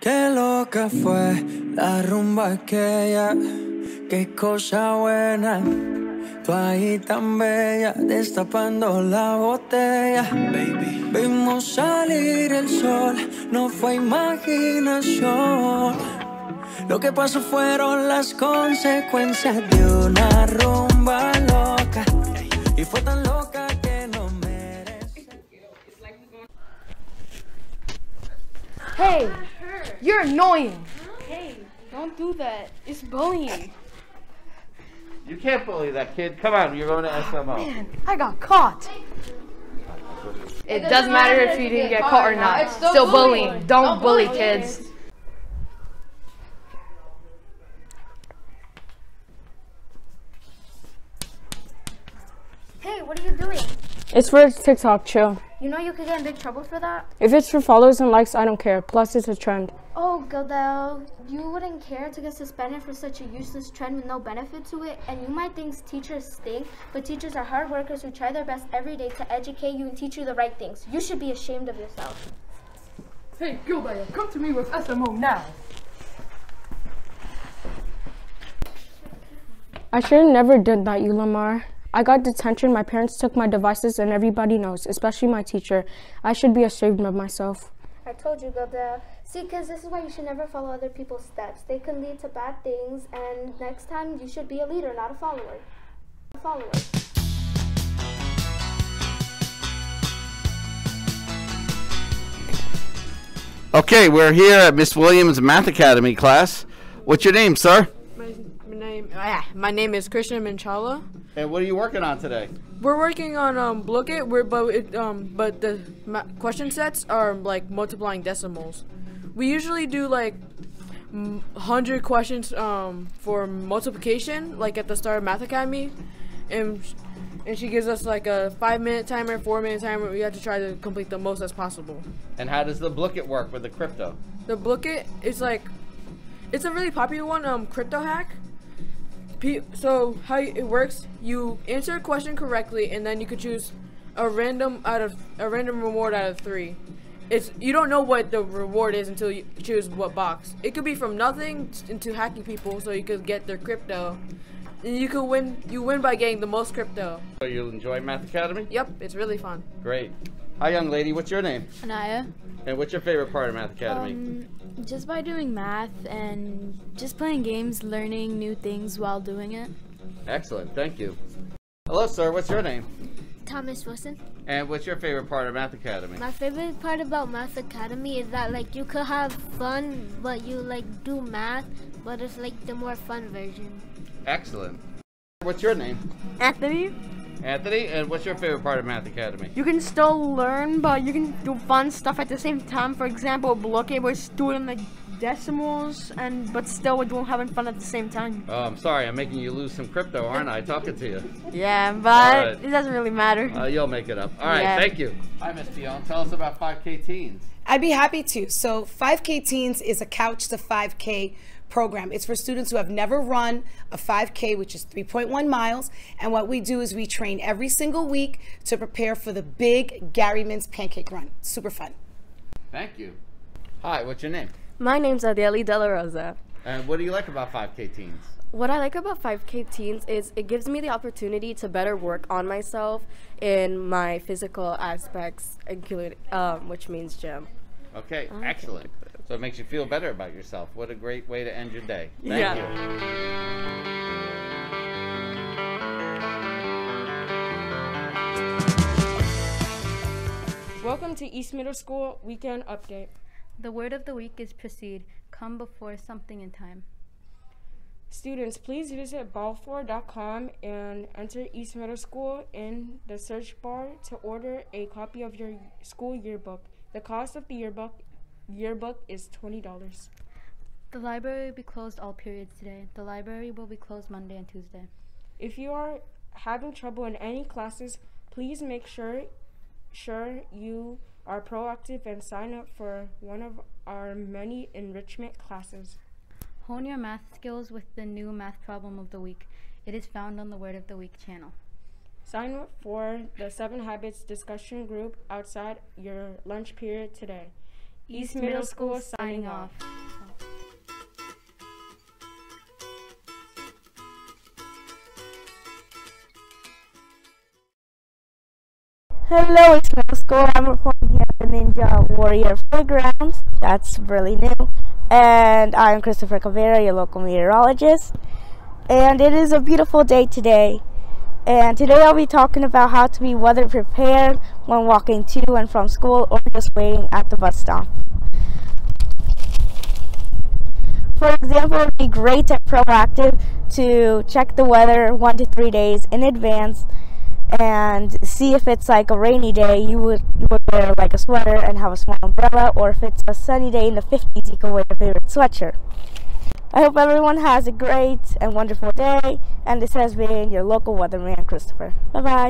Qué loca fue la rumba aquella, qué cosa buena. Tú ahí tan bella, destapando la botella. Baby, vimos salir el sol, no fue imaginación. Lo que pasó fueron las consecuencias de una rumba loca. Y fue tan loca que no merece. Hey, you're annoying. Hey, don't do that. It's bullying. You can't bully that kid. Come on, you're going to SMO. Man, I got caught. It doesn't matter if you didn't get caught or not. It's still bullying. Don't bully kids. Hey, what are you doing? It's for TikTok, chill. You know you could get in big trouble for that? If it's for followers and likes, I don't care. Plus, it's a trend. Oh, Gildel, you wouldn't care to get suspended for such a useless trend with no benefit to it? And you might think teachers stink, but teachers are hard workers who try their best every day to educate you and teach you the right things. You should be ashamed of yourself. Hey, Gildel, come to me with SMO now. I should have never did that, Ulamar. I got detention, my parents took my devices, and everybody knows, especially my teacher. I should be ashamed of myself. I told you, Gildel. See, kids, this is why you should never follow other people's steps. They can lead to bad things, and next time you should be a leader, not a follower. Okay, we're here at Miss Williams Math Academy class. What's your name, sir? My name is Christian Minchala. And what are you working on today? We're working on Book It, but the question sets are like multiplying decimals. We usually do like 100 questions for multiplication, like at the start of Math Academy, and she gives us like a 5-minute timer, 4-minute timer. We have to try to complete the most as possible. And how does the Book It work with the crypto? The Book It is like, it's a really popular one, crypto hack. So how it works, you answer a question correctly, and then you could choose a random reward out of 3. You don't know what the reward is until you choose what box. It could be from nothing into hacking people, so you could get their crypto. And you win by getting the most crypto. So you enjoy Math Academy? Yep, it's really fun. Great. Hi, young lady. What's your name? Anaya. And what's your favorite part of Math Academy? Just by doing math and just playing games, learning new things while doing it. Excellent. Thank you. Hello, sir. What's your name? Thomas Wilson. And what's your favorite part of Math Academy? My favorite part about Math Academy is that like you could have fun, but you like do math, but it's like the more fun version. Excellent. What's your name? Anthony, Anthony. And what's your favorite part of Math Academy? you can still learn, but you can do fun stuff at the same time. For example, Book It, we're doing like decimals, but still we're doing having fun at the same time. Oh, I'm sorry. I'm making you lose some crypto, aren't I? Talking to you. Yeah, but All right. it doesn't really matter. You'll make it up. All right. Yeah. Thank you. Hi, Miss Dion. Tell us about 5K Teens. I'd be happy to. So 5K Teens is a Couch to 5K program. It's for students who have never run a 5K, which is 3.1 miles. And what we do is we train every single week to prepare for the big Gary Mintz Pancake Run. Super fun. Thank you. Hi, what's your name? My name's Adeli De La Rosa. And what do you like about 5K Teens? What I like about 5K Teens is it gives me the opportunity to better work on myself in my physical aspects, including, which means gym. Okay, excellent. So it makes you feel better about yourself. What a great way to end your day. Thank you. Welcome to East Middle School Weekend Update. The word of the week is proceed. Come before something in time. Students, please visit balfour.com and enter East Middle School in the search bar to order a copy of your school yearbook. The cost of the yearbook is $20. The library will be closed all periods today. The library will be closed Monday and Tuesday. If you are having trouble in any classes, please make sure you are proactive and sign up for one of our many enrichment classes. Hone your math skills with the new math problem of the week. It is found on the Word of the Week channel. Sign up for the 7 Habits discussion group outside your lunch period today. East Middle School signing off. Hello, it's middle school. I'm reporting here at the Ninja Warrior Playground. That's really new. And I'm Christopher Caveira, your local meteorologist. And it is a beautiful day today. And today I'll be talking about how to be weather prepared when walking to and from school or just waiting at the bus stop. For example, it would be great and proactive to check the weather 1 to 3 days in advance and see if it's like a rainy day, you would wear like a sweater and have a small umbrella, or if it's a sunny day in the 50s, you can wear your favorite sweatshirt. I hope everyone has a great and wonderful day, and this has been your local weatherman, Christopher. Bye-bye.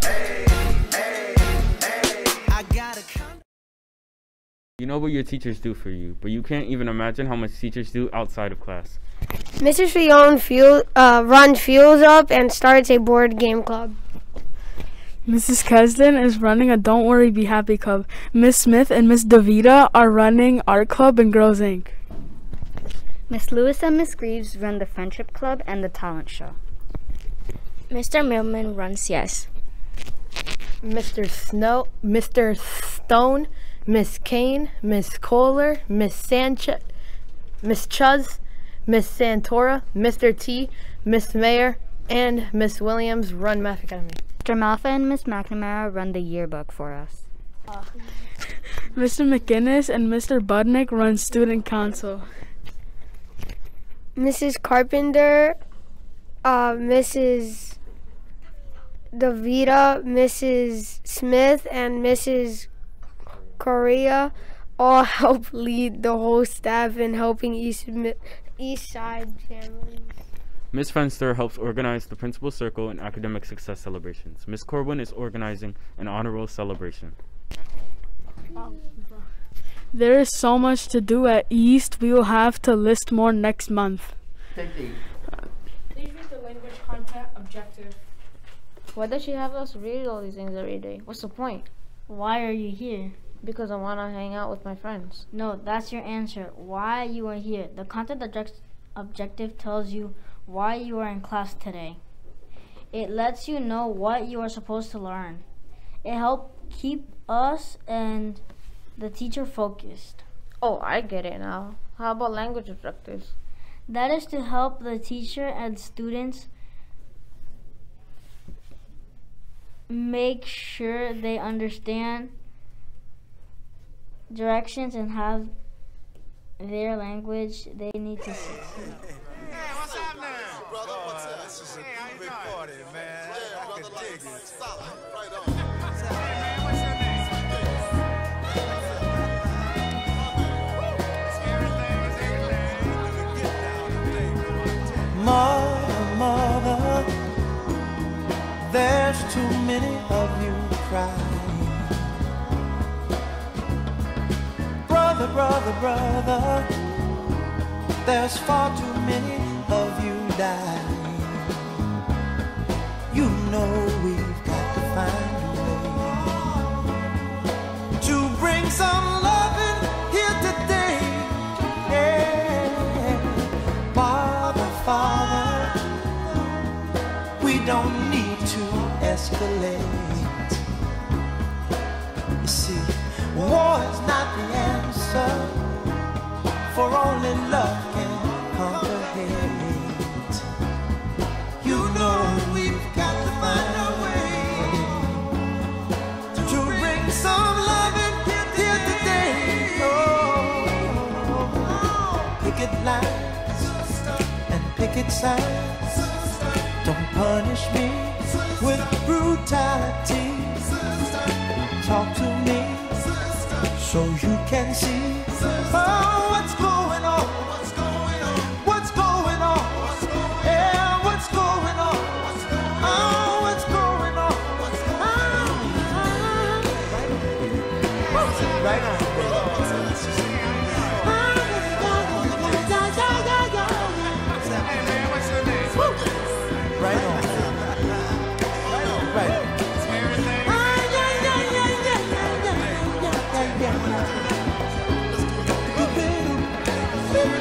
You know what your teachers do for you, but you can't even imagine how much teachers do outside of class. Mrs. Fillon runs Fields Up and starts a board game club. Mrs. Kesden is running a Don't Worry Be Happy club. Miss Smith and Miss DeVita are running Art Club and Girls Inc. Miss Lewis and Miss Greaves run the Friendship Club and the Talent Show. Mr. Millman runs Yes. Mr. Stone, Miss Kane, Miss Kohler, Miss Sanchez, Miss Chuz, Miss Santora, Mr. T, Miss Mayer, and Miss Williams run Math Academy. Mr. Malfa and Miss McNamara run the yearbook for us. Mr. McGinnis and Mr. Budnick run Student Council. Mrs. Carpenter, Mrs. DeVita, Mrs. Smith, and Mrs. Correa all help lead the whole staff in helping East Side families. Miss Fenster helps organize the Principal Circle and academic success celebrations. Miss Corwin is organizing an honor roll celebration. There is so much to do at East. We will have to list more next month. Please read the language content objective. Why does she have us read all these things every day? What's the point? Why are you here? Because I want to hang out with my friends. No, that's your answer. Why you are here. The content objective tells you why you are in class today. It lets you know what you are supposed to learn. It helps keep us and the teacher focused. Oh, I get it now. How about language objectives? That is to help the teacher and students make sure they understand directions and have their language they need to see. Hey, what's up now? Brother, what's up? This is a big party, man. I can dig it. Solid. Right on. Hey, man, what's your name? Mother, there's too many of you crying. Brother, there's far too many of you dying. You know we've got to find a way to bring some loving here today. Yeah. Father, we don't need to escalate. You see, war is not the answer, for only love can conquer hate. You know we've got to find a way to bring some love in here today. Oh, picket lines and picket signs, don't punish me with brutality. Talk to me so you can see what's going on. What's going on? Yeah, what's going on? Oh, what's going on? Right on. Right on. Right. Yeah.